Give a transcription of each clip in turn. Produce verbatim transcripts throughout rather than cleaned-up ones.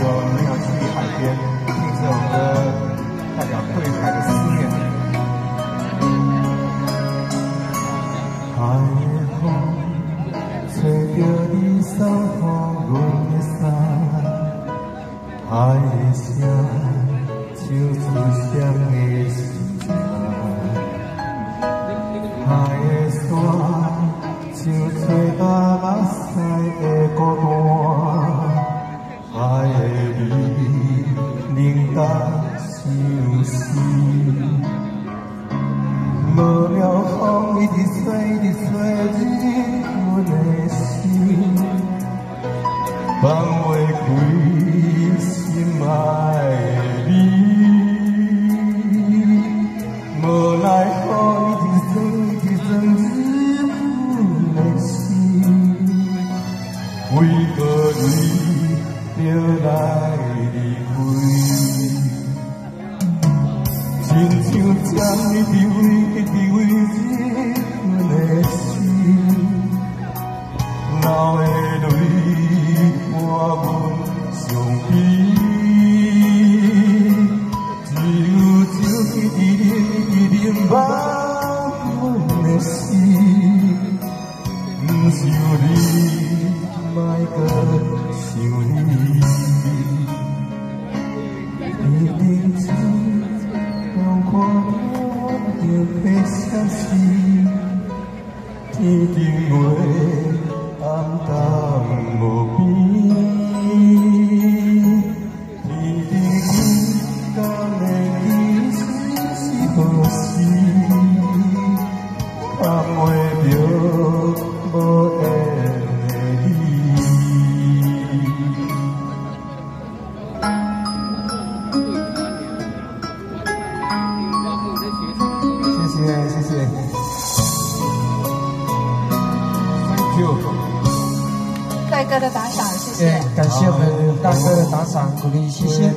没有去海边听这首歌，代表对海的思念。海的风吹着你送予阮的衫，海的声唱出谁的心情，海的山像吹干目屎的孤单，海的味冷到伤心。无聊风一直吹，一直吹入阮的心，放袂开心爱的你。无奈风一直吹，一直吹入阮的心，为何你就来离开？亲像将你伫位，伫位入阮的心，流的泪伴阮伤悲。只有酒气伫啉，伫啉望阮的心，不想你，莫搁想你。你认真。看着彼相思，天顶月暗淡无边，天顶月敢会记是何时？看袂着无缘的你。谢谢谢谢 ，Thank you。 戴哥的打赏，谢谢。 感谢我们大哥的打赏鼓励，谢谢。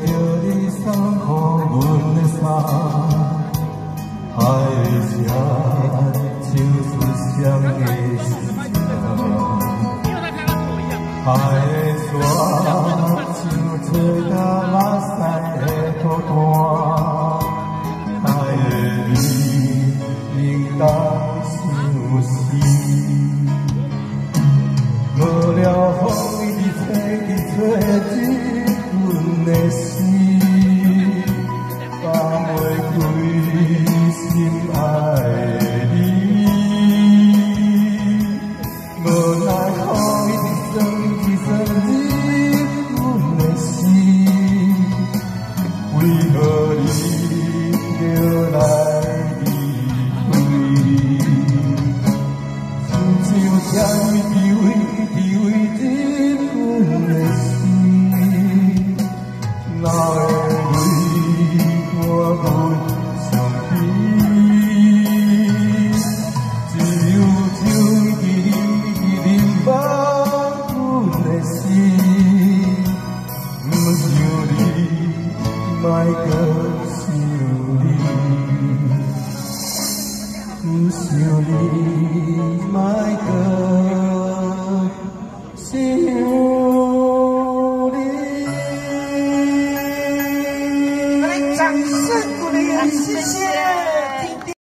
无聊风一直吹，一直吹入阮的心，放袂开心爱的你。无奈风一直吹，一直吹入阮的心，为何你就来离开？亲像将你伫位。流的泪伴阮伤悲，只有酒一直啉，一直望阮的心，不想你，莫搁想你，不想你，莫搁想。 掌声鼓励，谢谢。